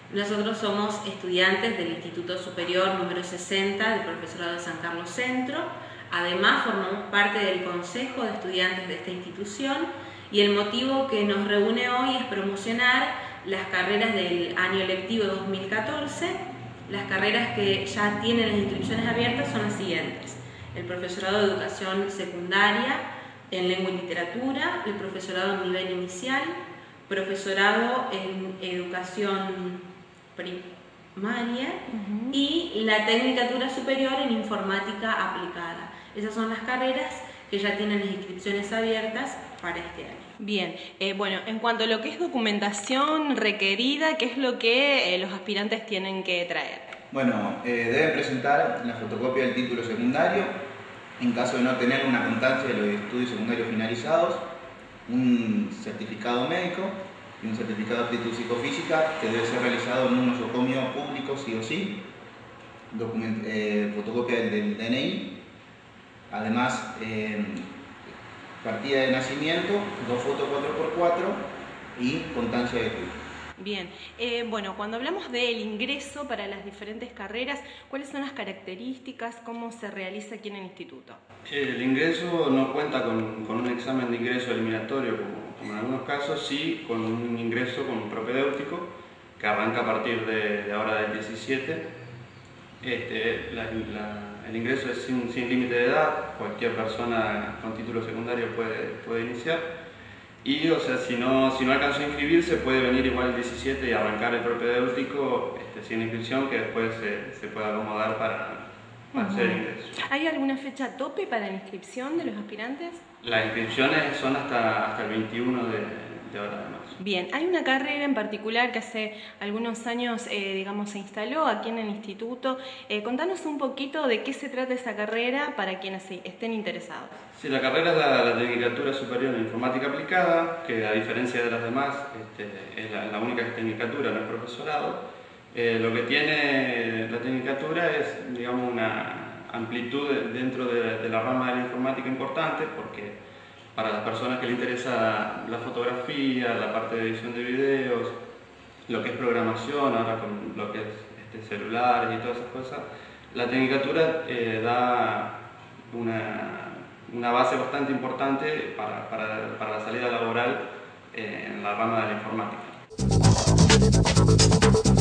Nosotros somos estudiantes del Instituto Superior número 60 del Profesorado de San Carlos Centro. Además, formamos parte del Consejo de Estudiantes de esta institución y el motivo que nos reúne hoy es promocionar las carreras del año lectivo 2014. Las carreras que ya tienen las inscripciones abiertas son las siguientes: el Profesorado de Educación Secundaria en Lengua y Literatura, el Profesorado en Nivel Inicial, Profesorado en Educación Primaria y la Tecnicatura Superior en Informática Aplicada. Esas son las carreras que ya tienen las inscripciones abiertas para este año. Bien, bueno, en cuanto a lo que es documentación requerida, ¿qué es lo que los aspirantes tienen que traer? Bueno, deben presentar la fotocopia del título secundario, en caso de no tener una constancia de los estudios secundarios finalizados, un certificado médico y un certificado de aptitud psicofísica que debe ser realizado en un nosocomio público sí o sí, fotocopia del DNI, además partida de nacimiento, 2 fotos 4x4 y constancia de estudio. Bien, bueno, cuando hablamos del ingreso para las diferentes carreras, ¿cuáles son las características? ¿Cómo se realiza aquí en el instituto? El ingreso no cuenta con un examen de ingreso eliminatorio, como en algunos casos, sí con un ingreso con un propedéutico que arranca a partir de ahora del 17. El ingreso es sin límite de edad, cualquier persona con título secundario puede iniciar. Y, o sea, si no alcanzó a inscribirse, puede venir igual el 17 y arrancar el propedéutico sin inscripción, que después se puede acomodar para hacer el ingreso. ¿Hay alguna fecha tope para la inscripción de los aspirantes? Las inscripciones son hasta el 21 de ahora de marzo. Bien, hay una carrera en particular que hace algunos años, digamos, se instaló aquí en el instituto. Contanos un poquito de qué se trata esa carrera para quienes estén interesados. Sí, la carrera es la Tecnicatura Superior en Informática Aplicada, que a diferencia de las demás es la única tecnicatura, no es profesorado. Lo que tiene la tecnicatura es, digamos, una amplitud dentro de la rama de la informática importante, porque para las personas que les interesa la fotografía, la parte de edición de videos, lo que es programación, ahora con lo que es celulares y todas esas cosas, la tecnicatura da una base bastante importante para la salida laboral en la rama de la informática.